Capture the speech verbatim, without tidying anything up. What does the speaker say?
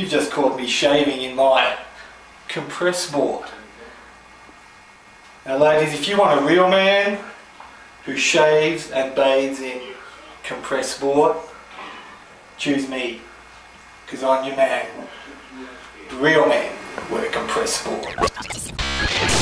You've just caught me shaving in my Compressport. Now ladies, if you want a real man who shaves and bathes in Compressport, choose me, because I'm your man. The real man wear Compressport.